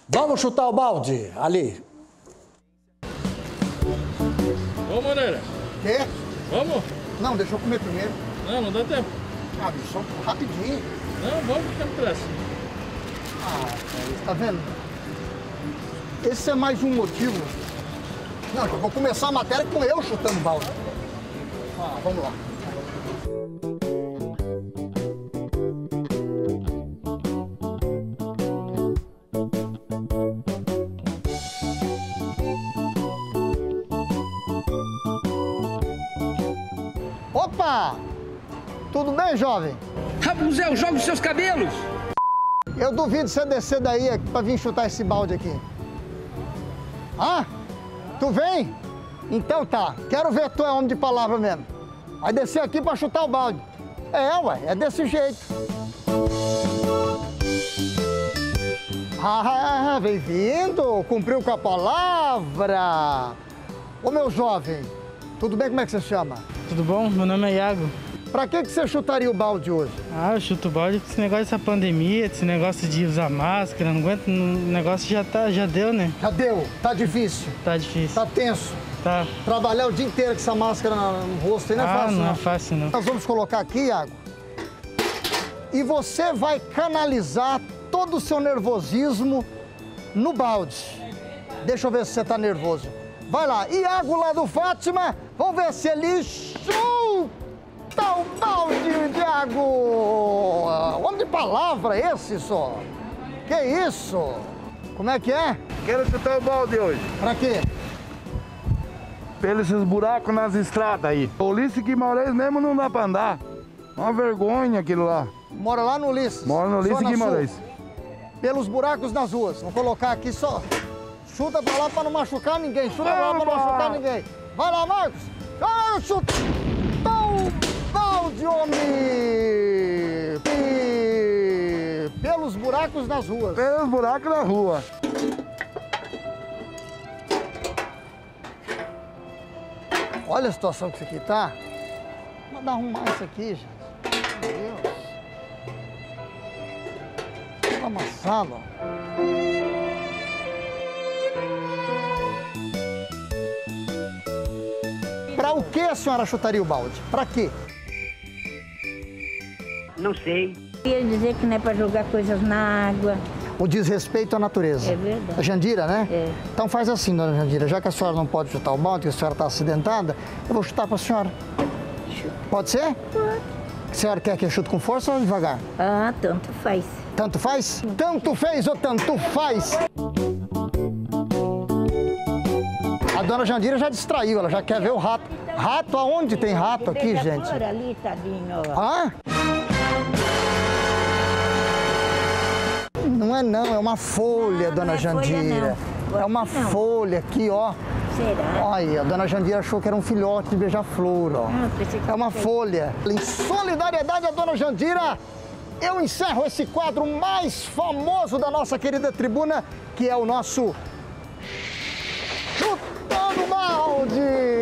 Vamos chutar o balde ali. Ô, Moreira. Quê? Vamos? Não, deixa eu comer primeiro. Não dá tempo. Ah, bicho, rapidinho. Não, vamos ficar pressa. Ah, tá vendo? Esse é mais um motivo. Não, eu vou começar a matéria com eu chutando balde. Ah, vamos lá. Opa! Tudo bem, jovem? Rapunzel, joga os seus cabelos! Eu duvido você descer daí pra vir chutar esse balde aqui. Ah? Tu vem? Então tá. Quero ver tu é homem de palavra mesmo. Vai descer aqui pra chutar o balde. É, ué, é desse jeito. Ah, bem-vindo. Cumpriu com a palavra. Ô, meu jovem, tudo bem? Como é que você se chama? Tudo bom? Meu nome é Iago. Pra que você chutaria o balde hoje? Ah, eu chuto balde com esse negócio dessa pandemia, esse negócio de usar máscara, não aguento, o negócio já deu, né? Já deu? Tá difícil? Tá difícil. Tá tenso? Tá. Trabalhar o dia inteiro com essa máscara no rosto aí não é fácil, não é fácil, não. Nós vamos colocar aqui, Iago, e você vai canalizar todo o seu nervosismo no balde. Deixa eu ver se você tá nervoso. Vai lá, Iago lá do Fátima, vamos ver se ele chuta o balde, Iago! Homem de palavra esse só. Que isso? Como é que é? Quero chutar o balde hoje. Pra quê? Pelos esses buracos nas estradas aí. Ulisses Guimarães mesmo não dá pra andar. Uma vergonha aquilo lá. Mora lá no Ulisses. Mora no Ulisses Zona Guimarães. Sul. Pelos buracos nas ruas. Vou colocar aqui só. Chuta pra lá pra não machucar ninguém. Chuta pra lá pra não machucar ninguém. Vai lá, Marcos. Ah, chuta o balde, homem. Pelos buracos nas ruas. Pelos buracos na rua. Olha a situação que isso aqui tá. Vou mandar arrumar isso aqui, gente. Meu Deus. Tá amassado, ó. Pra o que a senhora chutaria o balde? Pra quê? Não sei. Ia dizer que não é pra jogar coisas na água. O desrespeito à natureza. É verdade. A Jandira, né? É. Então faz assim, dona Jandira, já que a senhora não pode chutar o balde, que a senhora está acidentada, eu vou chutar para a senhora. Pode ser? Pode. A senhora quer que eu chute com força ou devagar? Ah, tanto faz. Tanto faz? Tanto fez ou tanto faz? A dona Jandira já distraiu, ela já quer ver o rato. Rato? Aonde tem rato aqui, gente? Ali, tadinho, ó. Hã? Não é não, é uma folha, dona não é Jandira. folha, É uma folha aqui, ó. Será? Olha, a dona Jandira achou que era um filhote de beija-flor, ó. Pensei que É uma folha. Em solidariedade à dona Jandira, eu encerro esse quadro mais famoso da nossa querida tribuna, que é o nosso Chutando Balde!